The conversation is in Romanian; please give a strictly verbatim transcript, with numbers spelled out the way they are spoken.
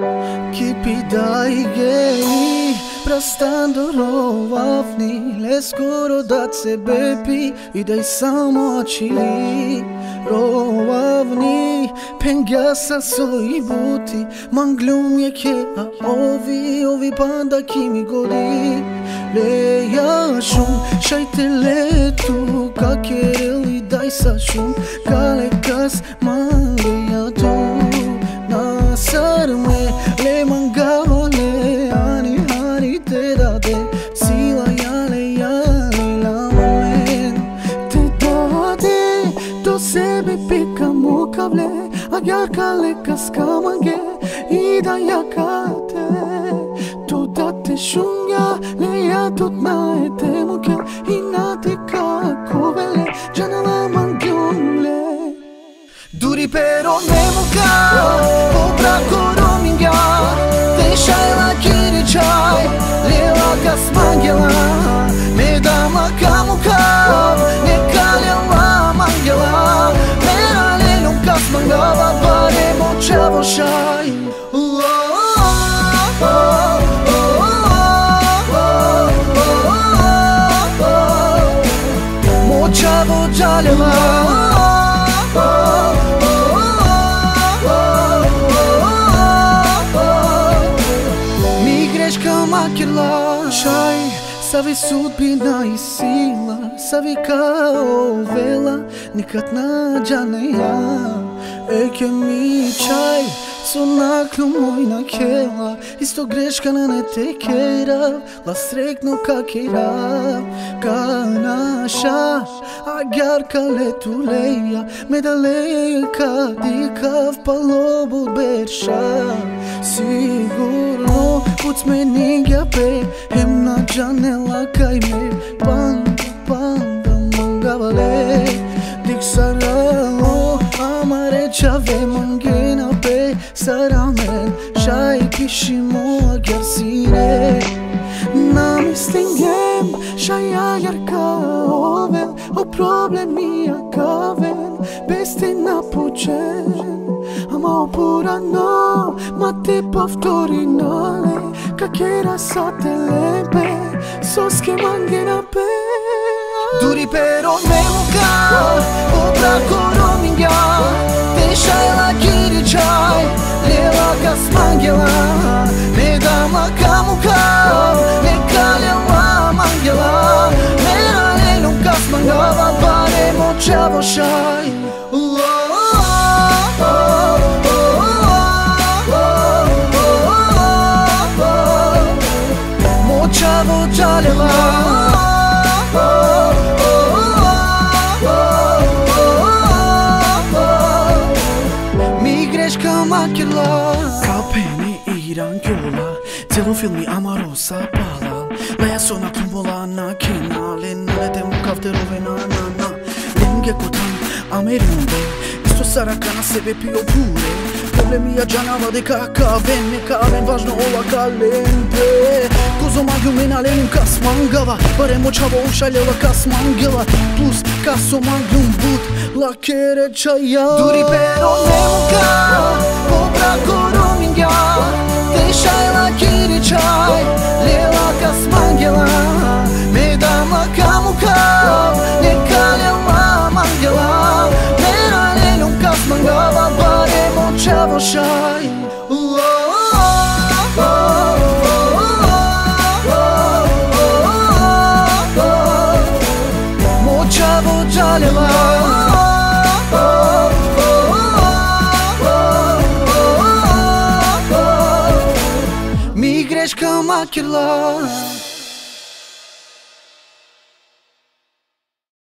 Kipidai gei prastando rovavni le skoro dat se bepi idej samo achili rovavni pengasa so i buti manglumje ke a ovi ovi panda kimi godi leja shum shajte letu ka kereli daj sa shum kale kas mangeja tu nasarme le mangava le ani ani te dade sila yale yale la men te dade do sebe pika mukavle agar kale kaskamange ida yakate to date shunga le yatot maete muke inate ka kovele janala mangyumle duri pero nemuka obra korominga deixai la kiri chai lela kasmangela me dama kamuka ne kalela mangela mera lelum kasmangala pare mochavo shai mochavo jaleva Shaj, savi sudbina i sila, savi kao vela, nikad nađa ne ja. Eke mi čaj, su naklu moj na kela, isto greška na ne tekera, la srekno kakera, ka naša, agar kaletu leja, medaleka dikav palobu berša, sigurno Puți meningea pe hemna janela kai me panda panda mangavale dik saralo amare chave mangena pe saramen shai kishimo agersine nam stingem shai agar kaven o problemi akaven beste na puchen Ama opurano, ma te повторинale Kakera sa te lepe, sos che mangena pe Duri pero nemuka, obra korominga Deixai la kiri chai, lela kasmangela Me dama kamuka, ne kalela mangela Mera lelum kasmangala, pare mochavo shai Mochavo jaleva Mi greška makirla Kao peni iran kjola Celo filmi amorosa pala Leja sona kumbola na kinale Nalete mu kafterove na na na Lenge kotan amerunde Isto saraka na sebe pio pure Problemi ja džanava de kakaven Ne kaven važno ova kalente Kozo magju me nalenum kas mangava Bare močavo ušaljela kas mangela Plus kaso magjum but La kere čaja Duri pero nemuka Obra korominga Deixai la kiri čaj Lela kas mangela Me dama kamuka Ne kaljela mangela Mera lelum kas mangava Bare močavo šaj Močavo jaleva Mi greška makirla